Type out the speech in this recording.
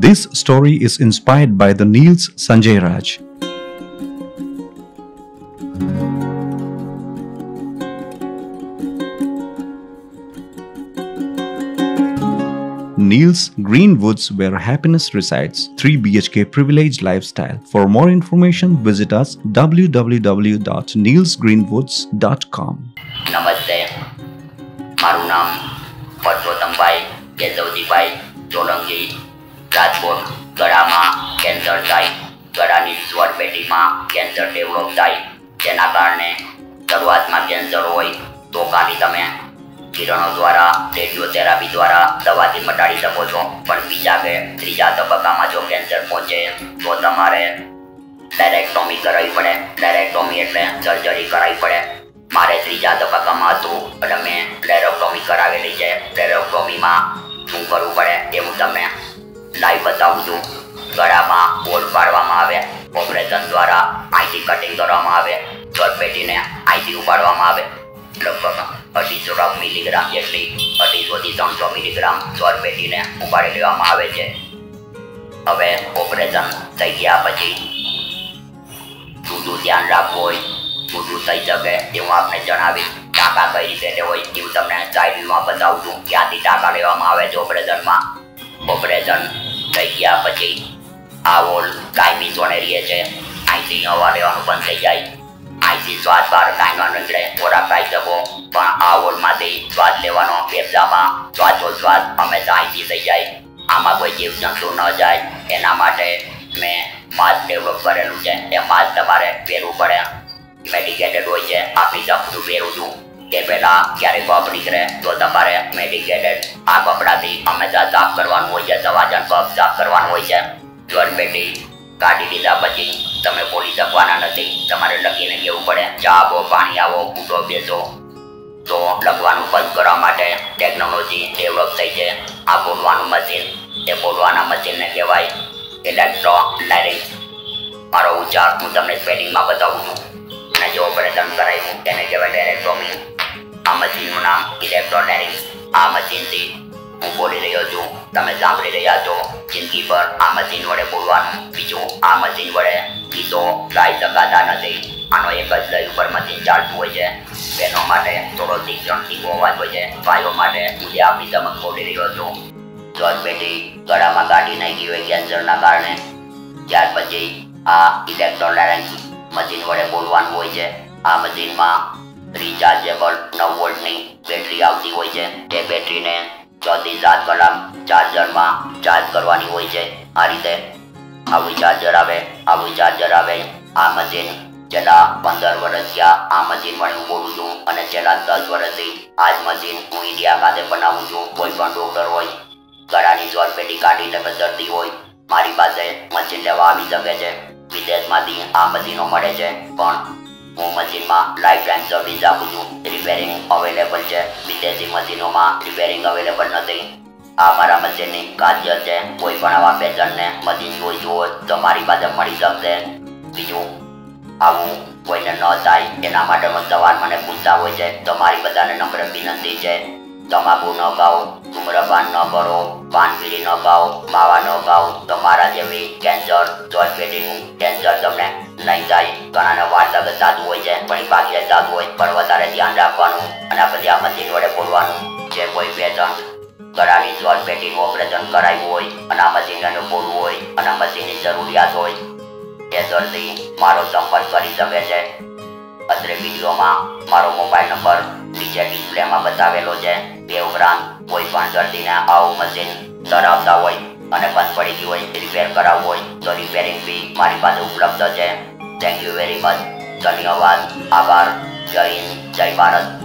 This story is inspired by the Niels Sanjay Raj. Niels Greenwoods, where happiness resides. 3 BHK privileged lifestyle. For more information, visit us www.nielsgreenwoods.com. નમસ્તે, મારું નામ પરસોત્તમભાઈ કેશવજીભાઈ સોલંકી. રાજકોટ ગળામાં cancer થાય, ગળાની સ્વર પેટીમાં કેન્સર ડેવલપ થાય, જેના કારણે શરૂઆતમાં કેન્સર હોય તો ખાલી તમે કિરણો દ્વારા રેડિયોથેરાપી દ્વારા દવાથી મટાડી શકો છો, પણ બીજા કે ત્રીજા તબક્કામાં જો કેન્સર પહોંચે તો તમારે ડાયરેક્ટોમી કરાવવી પડે. ડાયરેક્ટોમી એટલે સર્જરી કરાવવી પડે. મારે ત્રીજા તબક્કામાં હતું એટલે મેં ડાયરેક્ટોમી કરાવેલી છે. ડાયરેક્ટોમીમાં શું કરવું પડે એ હું તમને લાઈવ બતાવું છું. ગળામાં હોલ પાડવામાં આવે, ઓપરેશન દ્વારા અહીંથી કટિંગ કરવામાં આવે, સ્વરપેટીને અહીંથી ઉપાડવામાં આવે. લગભગ 250 મિલીગ્રામ જેટલી 250 થી 300 મિલીગ્રામ સ્વરપેટીને ઉપાડી લેવામાં આવે છે. હવે ઓપરેશન થઈ ગયા પછી શું ધ્યાન રાખવું હોય, શું થઈ શકે એ હું આપને જણાવીશ. ટાંકા કઈ રીતે લેવો હોય એવું તમને સાઈડ વ્યૂમાં બતાવું છું. ક્યાંથી ટાંકા લેવામાં આવે છે ઓપરેશનમાં. ઓપરેશન થઈ ગયા પછી આ હોલ કાયમી સોને રહે છે. અહીંથી હવા લેવાનું બંધ થઈ જાય, અહીંથી શ્વાસ બહાર કાંઈ ન નીકળે, ખોરાક ખાઈ શકો, પણ આ હોલમાંથી શ્વાસ લેવાનો ફેફસામાં શ્વાસોશ્વાસ હંમેશા અહીંથી થઈ જાય. આમાં કોઈ જીવજંતુ ન જાય એના માટે મેં માસ્ક ડેવલપ કરેલું છે. એ માસ્ક તમારે પહેરવું પડે. મેડિકેટેડ હોય છે. આપણી હું પહેરું છું કે પહેલાં ક્યારેક પગ નીકળે તો તમારે મેડિકેટેડ આ કપડાથી હંમેશા સાફ કરવાનું હોય છે. સવાજન પગ સાફ કરવાનું હોય છે. સ્વરપેટી કાઢી લીધા પછી તમે બોલી શકવાના નથી. તમારે લખીને કહેવું પડે, ચા આવો, પાણી આવો, ઉઠો, બેસો. તો લખવાનું બંધ કરવા માટે ટેકનોલોજી ડેવલપ થઈ છે. આ બોલવાનું મશીન, એ બોલવાના મશીનને કહેવાય ઇલેક્ટ્રોલાયરિંગ્સ. મારો ઉચ્ચાર હું તમને સ્પેલિંગમાં બતાવું છું. અને જે ઓપરેશન કરાવ્યું તેને કહેવાય ડાયરેક્ટોમી. આ મશીનનું નામ ઇલેક્ટ્રોલાયરિંગ્સ. આ મશીનથી હું બોલી રહ્યો છું, તમે સાંભળી રહ્યા છો. જિંદગી પર આ મશીન વડે બોલવાનું. બીજું, આ મશીન વડે ગીતો ગાઈ શકાતા નથી. આનો એક જ લય ઉપર મશીન ચાલતું હોય છે. બહેનો માટે થોડો શિક્ષણ શીખવો અવાજ હોય છે. ભાઈઓ માટે હું જે આપની સમક્ષ બોલી રહ્યો છું. સ્વરપેટી ગળામાં કાઢી નાખી હોય કેન્સરના કારણે, ત્યાર પછી આ ઇલેક્ટ્રોલાયરિંગ્સ મશીન વડે બોલવાનું હોય છે. આ મશીનમાં રિચાર્જેબલ 9 વોલ્ટની બેટરી આવતી હોય છે. એ બેટરીને 6 થી 7 કલાક ચાર્જરમાં ચાર્જ કરવાની હોય છે. આ રીતે આવું ચાર્જર આવે. આ મશીન છેલ્લા 15 વર્ષ થયા આ મશીન વડે હું બોલું છું, અને છેલ્લા 10 વર્ષથી આ જ મશીન હું ઇન્ડિયા ખાતે બનાવું છું. કોઈ પણ ડોક્ટર હોય, ગળાની સ્વરપેટી કાઢીને દર્દી હોય, મારી પાસે મશીન લેવા આવી શકે છે. વિદેશમાંથી આ મશીનો મળે છે, પણ હું મશીનમાં લાઈફ ટાઈમ સર્વિસ આપું છું. રિપેરિંગ અવેલેબલ છે. વિદેશી મશીનોમાં રિપેરિંગ અવેલેબલ નથી. આ મારા મશીનની ખાસિયત છે. કોઈ પણ આવા પેશન્ટને મશીન જોઈતું હોય તો મારી પાસે મળી શકશે. બીજું, આવું કોઈને ન થાય એના માટે સવાલ મને પૂછતા હોય છે. તો મારી બધાને નમ્ર વિનંતી છે, તમાકુ ન ખાઓ, ધૂમ્રપાન ન કરો, પાન બીડી ન ખાઓ, માવા ન ખાઓ. તો મારા જેવી કેન્સર, સ્વરપેટીનું કેન્સર તમને નહીં થાય. ઘણાને વારસાગત થતું હોય છે, પણ ભાગ્યે થતું હોય, પણ વધારે ધ્યાન રાખવાનું. અને પછી આ મશીન વડે બોલવાનું. જે કોઈ પેશન્ટ ગળાની સ્વરપેટીનું ઓપરેશન કરાવ્યું હોય અને આ મશીનને બોલવું હોય અને મશીનની જરૂરિયાત હોય, એ દર્દી મારો સંપર્ક કરી શકે છે. અત્રે વિડીયોમાં મારો મોબાઈલ નંબર નીચે ડિસ્પ્લેમાં બતાવેલો છે. તે ઉપરાંત કોઈ પણ દર્દીને આવું મશીન ધરાવતા હોય અને બંધ પડી ગયું હોય, રિપેર કરાવવું હોય તો રિપેરિંગ ફી મારી પાસે ઉપલબ્ધ છે. Thank you very much. ધન્યવાદ, આભાર. જય હિન્દ, જય ભારત.